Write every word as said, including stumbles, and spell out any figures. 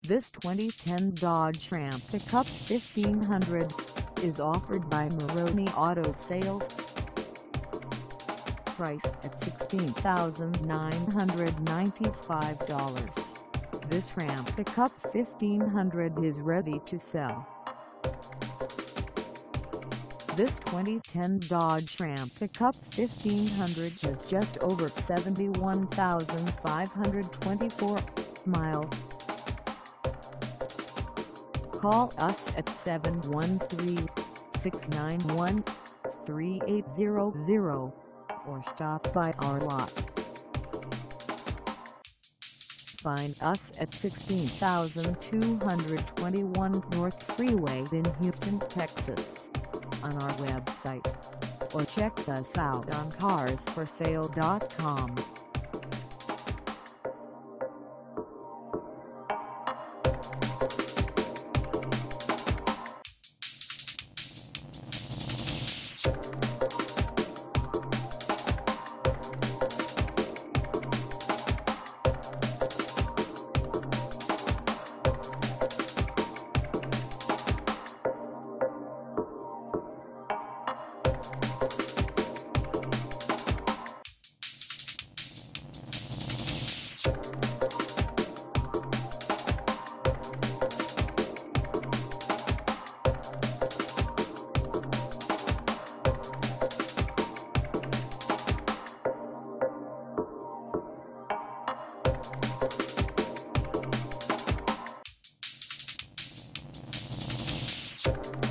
This twenty ten Dodge Ram Pickup fifteen hundred is offered by Maroney Auto Sales. Price at sixteen thousand nine hundred ninety-five dollars. This Ram Pickup fifteen hundred is ready to sell. This twenty ten Dodge Ram Pickup fifteen hundred has just over seventy-one thousand five hundred twenty-four miles. Call us at seven one three, six nine one, three eight zero zero or stop by our lot. Find us at sixteen thousand two hundred twenty-one North Freeway in Houston, Texas, on our website, or check us out on cars for sale dot com. You